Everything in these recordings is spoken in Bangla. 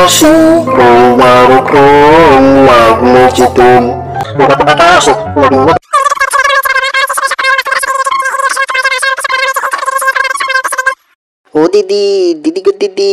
গৃহবাসী কৌমারক্ষণ লাগলো চেতন। ও দিদি, দিদি গো দিদি,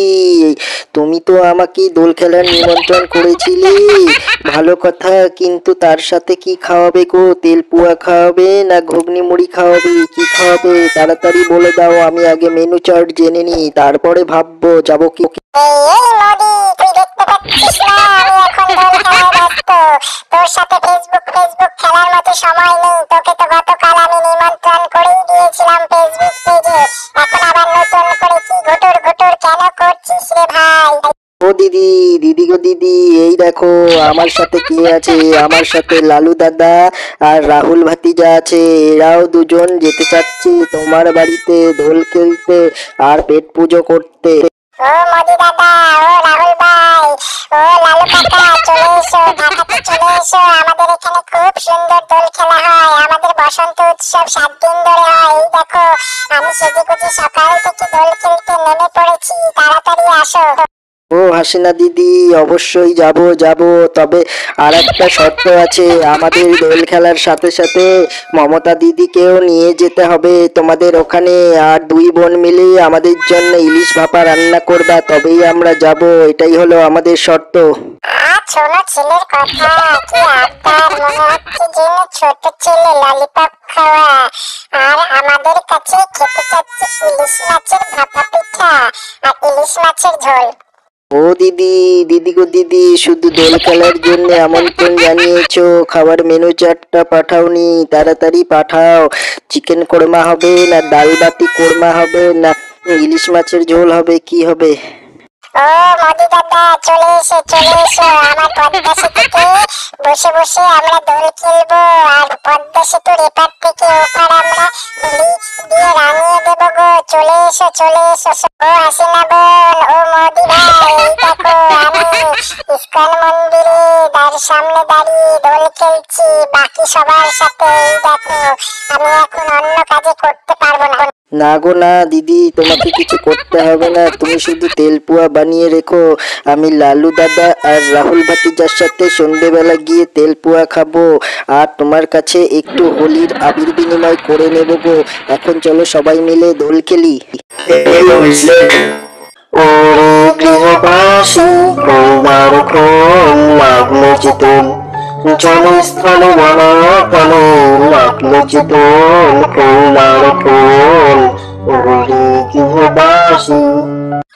তুমি তো আমাকে দোল খেলার নিমন্ত্রণ করেছিলে, ভালো কথা, কিন্তু তার সাথে কি খাওয়াবে গো? তেল পুয়া খাওয়াবে না ঘুগনি মুড়ি খাওয়াবে, কি খাওয়াবে তাড়াতাড়ি বলে দাও, আমি আগে মেনু চার্ট জেনে নিই, তারপরে ভাববো যাবো কি। এই মোদি, তুই দেখতে পাচ্ছিস না আমি এখন দোল খেলায় ব্যস্ত। তোর সাথে ফেসবুক খেলার মতো সময় নেই। তোকে তো গতকাল আমি নিমন্ত্রণ করেই দিয়েছিলাম ফেসবুক পেজে, এখন আবার নতুন করে কি ঘুটুর ঘুটুর কেন করছিস রে ভাই? ও দিদি, দিদি গো দিদি, এই দেখো আমার সাথে কে আছে, আমার সাথে লালু দাদা আর রাহুল ভাতিজা আছে। এরাও দুজন যেতে চাচ্ছে তোমার বাড়িতে দোল খেলতে আর পেট পুজো করতে। ও মোদি দাদা, ও রাহুল ভাই, ও লালু কাকা, চলে এসো, ঢাকাতে চলে এসো। আমাদের এখানে খুব সুন্দর দোল খেলা হয়। আমাদের বসন্ত উৎসব 7 দিন ধরে হয়। এই দেখো আমি সেজেগুজে সকাল থেকে দোল খেলতে নেমে পড়েছি, তাড়াতাড়ি আসো। ও হাসিনা দিদি, অবশ্যই যাব যাব, তবে আর একটা শর্ত আছে, আমাদের দোল খেলার সাথে সাথে মমতা দিদিকেও নিয়ে যেতে হবে তোমাদের ওখানে, আর 2 বোন মিলে আমাদের জন্য ইলিশ ভাপা রান্না করবা, তবেই আমরা যাব, এটাই হলো আমাদের শর্ত। আর শোনো ছেলের কথা, কি আবদার, মনে হচ্ছে যেন ছোট ছেলে ললিপপ খাওয়া। আর আমাদের কাছে খেতে চাচ্ছে ইলিশ মাছের ভাপা পিঠা আর ইলিশ মাছের ঝোল। ও দিদি, দিদি গো দিদি, শুধু দোল খেলার জন্য আমন্ত্রণ জানিয়েছো, খাবার মেনু চার্টটা পাঠাওনি, তাড়াতাড়ি পাঠাও। চিকেন কোরমা হবে না ডাল বাটি কোরমা হবে না ইলিশ মাছের ঝোল হবে, কি হবে? ও মোদি দাদা, চলে এসো চলে এসো, আমার পদ্মা সেতুতে বসে বসে আমরা দোল খেলবো, আর পদ্মা সেতুর এপার থেকে ওপার আমরা হোলি দিয়ে রাঙিয়ে দেবো গো। চলে এসো চলে এসো। ও হাসিনা বোন, ও মোদি ভাই, এই দেখো আমি ইস্কন মন্দিরে তার সামনে দাঁড়িয়ে দোল খেলছি বাকি সবার সাথে। এই দেখো আমি এখন অন্য কাজে করতে পারবো না। না গো না দিদি, তোমাকে কিছু করতে হবে না, তুমি শুধু তেলপুয়া বানিয়ে রেখো, আমি লালু দাদা আর রাহুল ভাতিজার সাথে সন্ধেবেলা গিয়ে তেলপুয়া খাবো, আর তোমার কাছে একটু হোলির আবির বিনিময় করে নেবো গো। এখন চলো সবাই মিলে দোল খেলি। ও গৃহবাসী কৌমারক্ষণ লাগলো চেতন, জনস্থল বনতল লাগলো চেতন কৌমারক্ষণ। ও গৃহবাসী।